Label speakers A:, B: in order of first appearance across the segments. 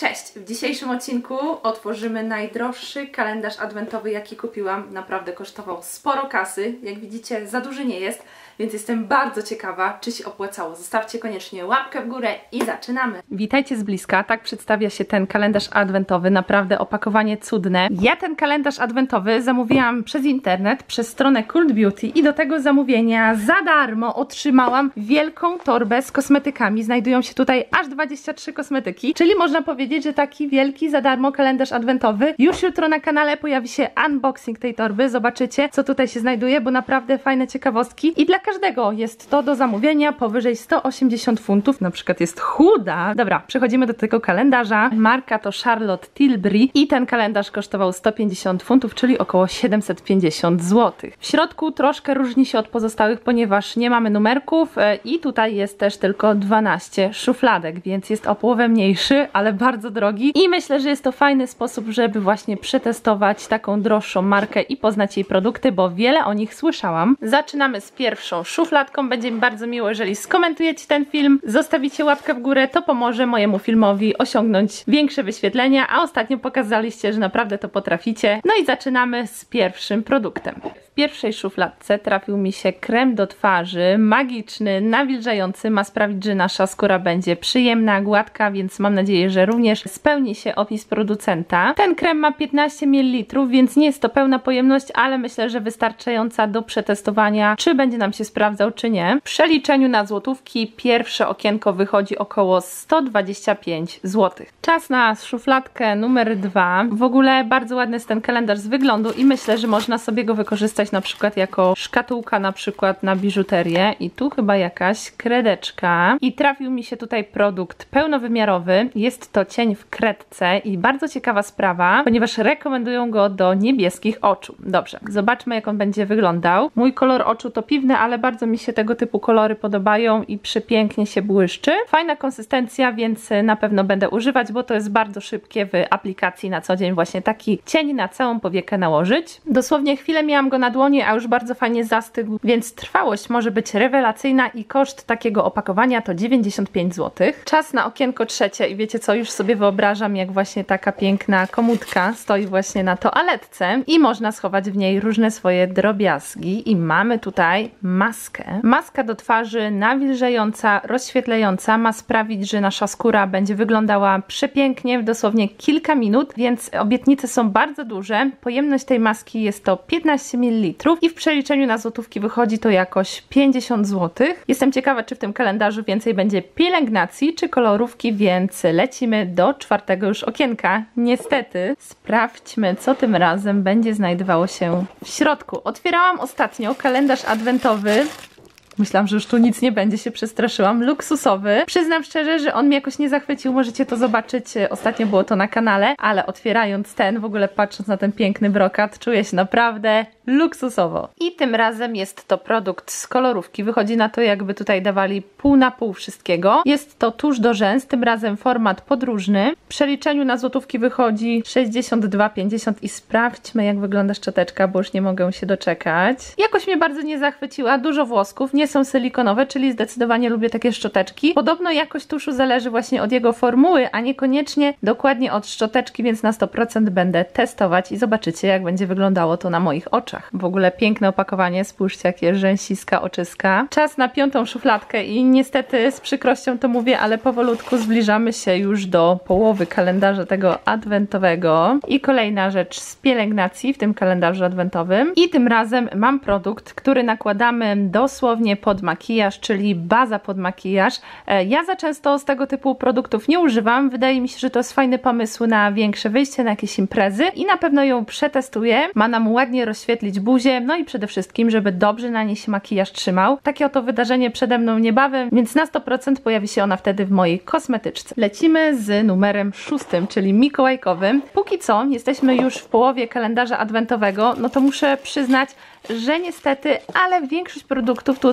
A: Cześć! W dzisiejszym odcinku otworzymy najdroższy kalendarz adwentowy, jaki kupiłam. Naprawdę kosztował sporo kasy. Jak widzicie, za duży nie jest, więc jestem bardzo ciekawa, czy się opłacało. Zostawcie koniecznie łapkę w górę i zaczynamy! Witajcie z bliska. Tak przedstawia się ten kalendarz adwentowy. Naprawdę opakowanie cudne. Ja ten kalendarz adwentowy zamówiłam przez internet, przez stronę Cult Beauty i do tego zamówienia za darmo otrzymałam wielką torbę z kosmetykami. Znajdują się tutaj aż 23 kosmetyki, czyli można powiedzieć, że taki wielki za darmo kalendarz adwentowy. Już jutro na kanale pojawi się unboxing tej torby. Zobaczycie, co tutaj się znajduje, bo naprawdę fajne ciekawostki. I dla każdego jest to do zamówienia powyżej 180 funtów. Na przykład jest chuda. Dobra, przechodzimy do tego kalendarza. Marka to Charlotte Tilbury i ten kalendarz kosztował 150 funtów, czyli około 750 zł. W środku troszkę różni się od pozostałych, ponieważ nie mamy numerków i tutaj jest też tylko 12 szufladek, więc jest o połowę mniejszy, ale bardzo drogi i myślę, że jest to fajny sposób, żeby właśnie przetestować taką droższą markę i poznać jej produkty, bo wiele o nich słyszałam. Zaczynamy z pierwszą szufladką. Będzie mi bardzo miło, jeżeli skomentujecie ten film, zostawicie łapkę w górę, to pomoże mojemu filmowi osiągnąć większe wyświetlenia, a ostatnio pokazaliście, że naprawdę to potraficie. No i zaczynamy z pierwszym produktem. W pierwszej szufladce trafił mi się krem do twarzy, magiczny, nawilżający, ma sprawić, że nasza skóra będzie przyjemna, gładka, więc mam nadzieję, że również spełni się opis producenta. Ten krem ma 15 ml, więc nie jest to pełna pojemność, ale myślę, że wystarczająca do przetestowania, czy będzie nam się sprawdzał, czy nie. W przeliczeniu na złotówki pierwsze okienko wychodzi około 125 zł. Czas na szufladkę numer 2. W ogóle bardzo ładny jest ten kalendarz z wyglądu i myślę, że można sobie go wykorzystać na przykład jako szkatułka na przykład na biżuterię. I tu chyba jakaś kredeczka. I trafił mi się tutaj produkt pełnowymiarowy. Jest to cień w kredce i bardzo ciekawa sprawa, ponieważ rekomendują go do niebieskich oczu. Dobrze, zobaczmy, jak on będzie wyglądał. Mój kolor oczu to piwny, ale bardzo mi się tego typu kolory podobają i przepięknie się błyszczy. Fajna konsystencja, więc na pewno będę używać, bo to jest bardzo szybkie w aplikacji na co dzień właśnie taki cień na całą powiekę nałożyć. Dosłownie chwilę miałam go na dłoni, a już bardzo fajnie zastygł, więc trwałość może być rewelacyjna i koszt takiego opakowania to 95 zł. Czas na okienko trzecie i wiecie co, już sobie wyobrażam, jak właśnie taka piękna komódka stoi właśnie na toaletce i można schować w niej różne swoje drobiazgi i mamy tutaj maskę. Maska do twarzy nawilżająca, rozświetlająca, ma sprawić, że nasza skóra będzie wyglądała przepięknie w dosłownie kilka minut, więc obietnice są bardzo duże. Pojemność tej maski jest to 15 ml i w przeliczeniu na złotówki wychodzi to jakoś 50 zł. Jestem ciekawa, czy w tym kalendarzu więcej będzie pielęgnacji czy kolorówki, więc lecimy do czwartego już okienka. Niestety, sprawdźmy, co tym razem będzie znajdowało się w środku. Otwierałam ostatnio kalendarz adwentowy. Myślałam, że już tu nic nie będzie, się przestraszyłam. Luksusowy. Przyznam szczerze, że on mnie jakoś nie zachwycił. Możecie to zobaczyć. Ostatnio było to na kanale, ale otwierając ten, w ogóle patrząc na ten piękny brokat, czuję się naprawdę luksusowo. I tym razem jest to produkt z kolorówki. Wychodzi na to, jakby tutaj dawali pół na pół wszystkiego. Jest to tusz do rzęs, tym razem format podróżny. W przeliczeniu na złotówki wychodzi 62,50 i sprawdźmy, jak wygląda szczoteczka, bo już nie mogę się doczekać. Jakoś mnie bardzo nie zachwyciła. Dużo włosków, nie są silikonowe, czyli zdecydowanie lubię takie szczoteczki. Podobno jakość tuszu zależy właśnie od jego formuły, a niekoniecznie dokładnie od szczoteczki, więc na 100% będę testować i zobaczycie, jak będzie wyglądało to na moich oczach. W ogóle piękne opakowanie, spójrzcie, jakie rzęsiska, oczyska. Czas na piątą szufladkę i niestety z przykrością to mówię, ale powolutku zbliżamy się już do połowy kalendarza tego adwentowego. I kolejna rzecz z pielęgnacji w tym kalendarzu adwentowym. I tym razem mam produkt, który nakładamy dosłownie pod makijaż, czyli baza pod makijaż. Ja za często z tego typu produktów nie używam. Wydaje mi się, że to jest fajny pomysł na większe wyjście, na jakieś imprezy i na pewno ją przetestuję. Ma nam ładnie rozświetlić buzię, no i przede wszystkim, żeby dobrze na niej się makijaż trzymał. Takie oto wydarzenie przede mną niebawem, więc na 100% pojawi się ona wtedy w mojej kosmetyczce. Lecimy z numerem 6, czyli mikołajkowym. Póki co jesteśmy już w połowie kalendarza adwentowego, no to muszę przyznać, że niestety, ale większość produktów tutaj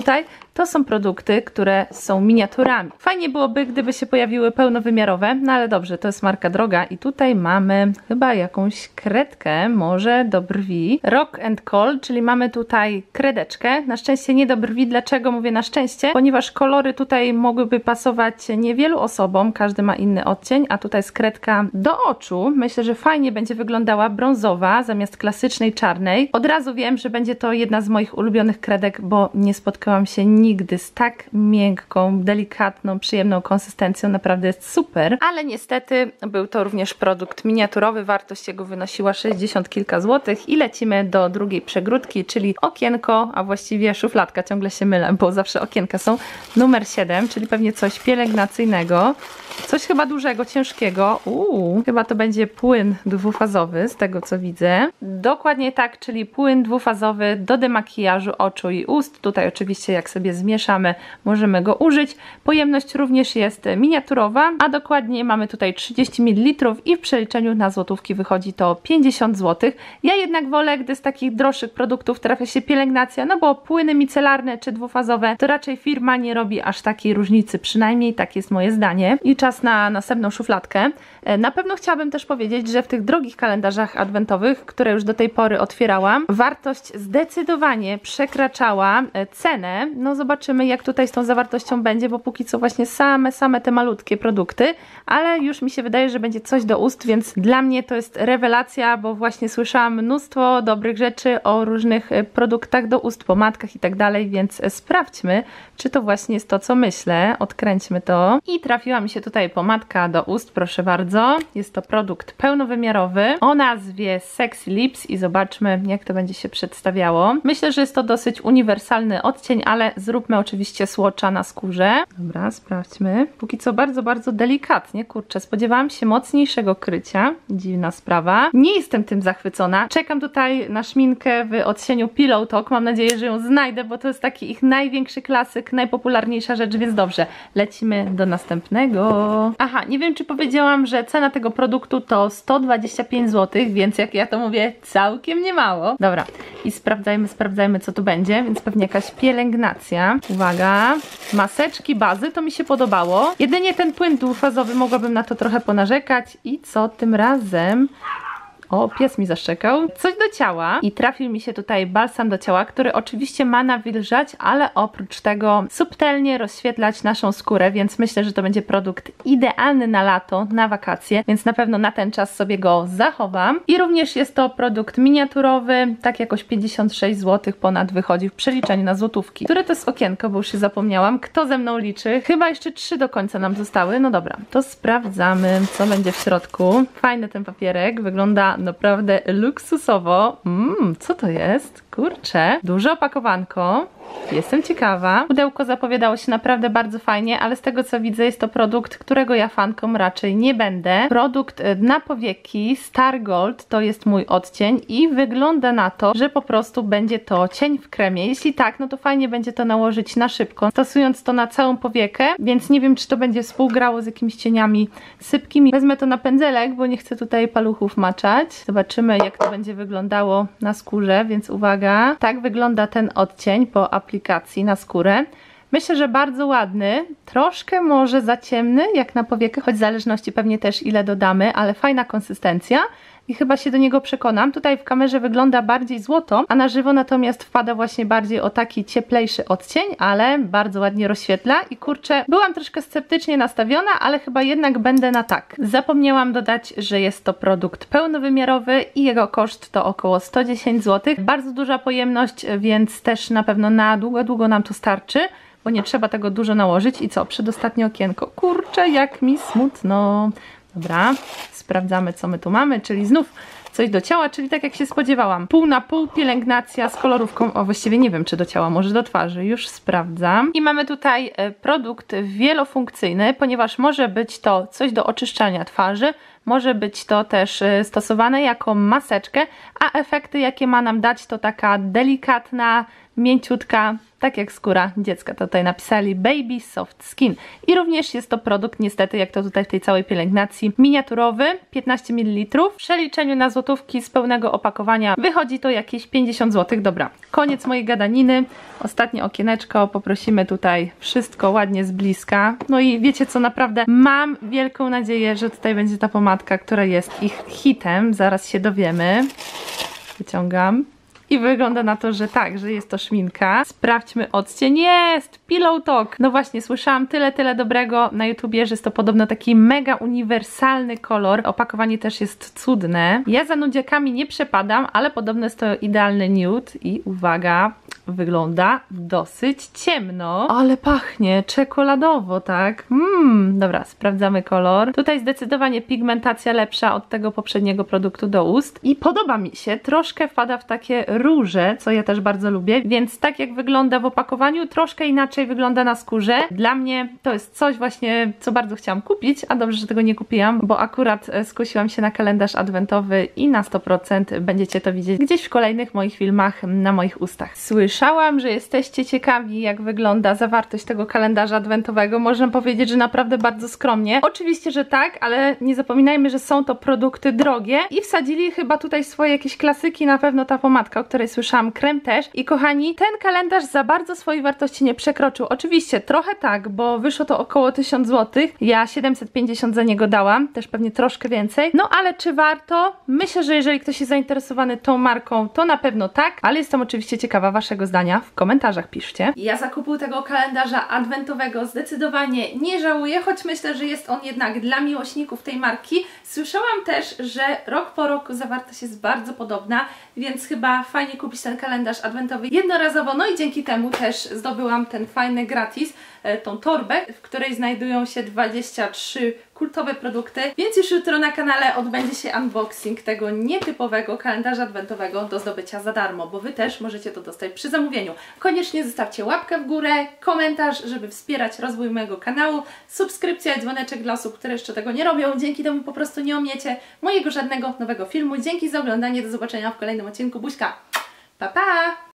A: to są produkty, które są miniaturami. Fajnie byłoby, gdyby się pojawiły pełnowymiarowe, no ale dobrze, to jest marka droga i tutaj mamy chyba jakąś kredkę, może do brwi. Rock and Call, czyli mamy tutaj kredeczkę. Na szczęście nie do brwi. Dlaczego mówię na szczęście? Ponieważ kolory tutaj mogłyby pasować niewielu osobom, każdy ma inny odcień, a tutaj jest kredka do oczu. Myślę, że fajnie będzie wyglądała brązowa zamiast klasycznej czarnej. Od razu wiem, że będzie to jedna z moich ulubionych kredek, bo nie spotkałam się nigdy z tak miękką, delikatną, przyjemną konsystencją. Naprawdę jest super. Ale niestety był to również produkt miniaturowy. Wartość jego wynosiła 60 kilka złotych i lecimy do drugiej przegródki, czyli okienko, a właściwie szufladka. Ciągle się mylę, bo zawsze okienka są. Numer 7, czyli pewnie coś pielęgnacyjnego. Coś chyba dużego, ciężkiego. Chyba to będzie płyn dwufazowy, z tego co widzę. Dokładnie tak, czyli płyn dwufazowy do demakijażu oczu i ust. Tutaj oczywiście jak sobie zmieszamy, możemy go użyć. Pojemność również jest miniaturowa, a dokładnie mamy tutaj 30 ml i w przeliczeniu na złotówki wychodzi to 50 zł. Ja jednak wolę, gdy z takich droższych produktów trafia się pielęgnacja, no bo płyny micelarne czy dwufazowe to raczej firma nie robi aż takiej różnicy, przynajmniej tak jest moje zdanie. I czas na następną szufladkę. Na pewno chciałabym też powiedzieć, że w tych drogich kalendarzach adwentowych, które już do tej pory otwierałam, wartość zdecydowanie przekraczała cenę. No zobaczymy, jak tutaj z tą zawartością będzie, bo póki co właśnie same te malutkie produkty, ale już mi się wydaje, że będzie coś do ust, więc dla mnie to jest rewelacja, bo właśnie słyszałam mnóstwo dobrych rzeczy o różnych produktach do ust, pomadkach i tak dalej, więc sprawdźmy, czy to właśnie jest to, co myślę. Odkręćmy to. I trafiła mi się tutaj pomadka do ust, proszę bardzo. Jest to produkt pełnowymiarowy o nazwie Sexy Lips i zobaczmy, jak to będzie się przedstawiało. Myślę, że jest to dosyć uniwersalny odcień, ale zróbmy oczywiście swatcha na skórze. Dobra, sprawdźmy. Póki co bardzo, bardzo delikatnie. Kurczę, spodziewałam się mocniejszego krycia. Dziwna sprawa. Nie jestem tym zachwycona. Czekam tutaj na szminkę w odcieniu Pillow Talk. Mam nadzieję, że ją znajdę, bo to jest taki ich największy klasyk, najpopularniejsza rzecz, więc dobrze. Lecimy do następnego. Aha, nie wiem, czy powiedziałam, że cena tego produktu to 125 zł, więc jak ja to mówię, całkiem nie mało. Dobra, i sprawdzajmy, co tu będzie, więc pewnie jakaś pielęgnacja. Uwaga, maseczki, bazy, to mi się podobało. Jedynie ten płyn dwufazowy mogłabym na to trochę ponarzekać. I co tym razem? O, pies mi zaszczekał. Coś do ciała i trafił mi się tutaj balsam do ciała, który oczywiście ma nawilżać, ale oprócz tego subtelnie rozświetlać naszą skórę, więc myślę, że to będzie produkt idealny na lato, na wakacje, więc na pewno na ten czas sobie go zachowam. I również jest to produkt miniaturowy, tak jakoś 56 zł ponad wychodzi w przeliczeniu na złotówki. Które to jest okienko, bo już się zapomniałam. Kto ze mną liczy? Chyba jeszcze 3 do końca nam zostały. No dobra, to sprawdzamy, co będzie w środku. Fajny ten papierek, wygląda naprawdę luksusowo. Co to jest? Kurczę, duże opakowanko. Jestem ciekawa. Pudełko zapowiadało się naprawdę bardzo fajnie, ale z tego co widzę jest to produkt, którego ja fanką raczej nie będę. Produkt na powieki Star Gold to jest mój odcień i wygląda na to, że po prostu będzie to cień w kremie. Jeśli tak, no to fajnie będzie to nałożyć na szybko, stosując to na całą powiekę, więc nie wiem, czy to będzie współgrało z jakimiś cieniami sypkimi. Wezmę to na pędzelek, bo nie chcę tutaj paluchów maczać. Zobaczymy, jak to będzie wyglądało na skórze, więc uwaga. Tak wygląda ten odcień po aplikacji na skórę. Myślę, że bardzo ładny, troszkę może za ciemny jak na powiekę, choć w zależności pewnie też ile dodamy, ale fajna konsystencja i chyba się do niego przekonam. Tutaj w kamerze wygląda bardziej złoto, a na żywo natomiast wpada właśnie bardziej o taki cieplejszy odcień, ale bardzo ładnie rozświetla i kurczę, byłam troszkę sceptycznie nastawiona, ale chyba jednak będę na tak. Zapomniałam dodać, że jest to produkt pełnowymiarowy i jego koszt to około 110 zł. Bardzo duża pojemność, więc też na pewno na długo nam to starczy, bo nie trzeba tego dużo nałożyć. I co? Przedostatnie okienko. Kurczę, jak mi smutno. Dobra, sprawdzamy, co my tu mamy, czyli znów coś do ciała, czyli tak jak się spodziewałam. Pół na pół pielęgnacja z kolorówką. O, właściwie nie wiem, czy do ciała, może do twarzy. Już sprawdzam. I mamy tutaj produkt wielofunkcyjny, ponieważ może być to coś do oczyszczania twarzy, może być to też stosowane jako maseczkę, a efekty, jakie ma nam dać, to taka delikatna, mięciutka, tak jak skóra dziecka. To tutaj napisali Baby Soft Skin. I również jest to produkt, niestety, jak to tutaj w tej całej pielęgnacji, miniaturowy, 15 ml. W przeliczeniu na złotówki złotówki z pełnego opakowania wychodzi to jakieś 50 zł. Dobra, koniec mojej gadaniny. Ostatnie okieneczko, poprosimy tutaj wszystko ładnie z bliska. No i wiecie co, naprawdę mam wielką nadzieję, że tutaj będzie ta pomadka, która jest ich hitem. Zaraz się dowiemy. Wyciągam. I wygląda na to, że tak, że jest to szminka. Sprawdźmy odcień. Jest! Pillow Talk. No właśnie, słyszałam tyle dobrego na YouTubie, że jest to podobno taki mega uniwersalny kolor. Opakowanie też jest cudne. Ja za nudziakami nie przepadam, ale podobno jest to idealny nude. I uwaga, wygląda dosyć ciemno. Ale pachnie czekoladowo, tak? Dobra, sprawdzamy kolor. Tutaj zdecydowanie pigmentacja lepsza od tego poprzedniego produktu do ust. I podoba mi się. Troszkę wpada w takie róże, co ja też bardzo lubię, więc tak jak wygląda w opakowaniu, troszkę inaczej wygląda na skórze. Dla mnie to jest coś właśnie, co bardzo chciałam kupić, a dobrze, że tego nie kupiłam, bo akurat skusiłam się na kalendarz adwentowy i na 100% będziecie to widzieć gdzieś w kolejnych moich filmach na moich ustach. Słyszałam, że jesteście ciekawi, jak wygląda zawartość tego kalendarza adwentowego. Można powiedzieć, że naprawdę bardzo skromnie. Oczywiście, że tak, ale nie zapominajmy, że są to produkty drogie i wsadzili chyba tutaj swoje jakieś klasyki, na pewno ta pomadka, o której słyszałam, krem też. I kochani, ten kalendarz za bardzo swojej wartości nie przekroczył. Oczywiście trochę tak, bo wyszło to około 1000 zł. Ja 750 za niego dałam, też pewnie troszkę więcej. No ale czy warto? Myślę, że jeżeli ktoś jest zainteresowany tą marką, to na pewno tak, ale jestem oczywiście ciekawa waszego zdania. W komentarzach piszcie. Ja zakupu tego kalendarza adwentowego zdecydowanie nie żałuję, choć myślę, że jest on jednak dla miłośników tej marki. Słyszałam też, że rok po roku zawartość jest bardzo podobna, więc chyba fajnie kupić ten kalendarz adwentowy jednorazowo, no i dzięki temu też zdobyłam ten fajny gratis, tą torbę, w której znajdują się 23 kultowe produkty, więc już jutro na kanale odbędzie się unboxing tego nietypowego kalendarza adwentowego do zdobycia za darmo, bo wy też możecie to dostać przy zamówieniu. Koniecznie zostawcie łapkę w górę, komentarz, żeby wspierać rozwój mojego kanału, subskrypcja i dzwoneczek dla osób, które jeszcze tego nie robią, dzięki temu po prostu nie omiecie mojego żadnego nowego filmu. Dzięki za oglądanie, do zobaczenia w kolejnym odcinku, buźka, pa pa!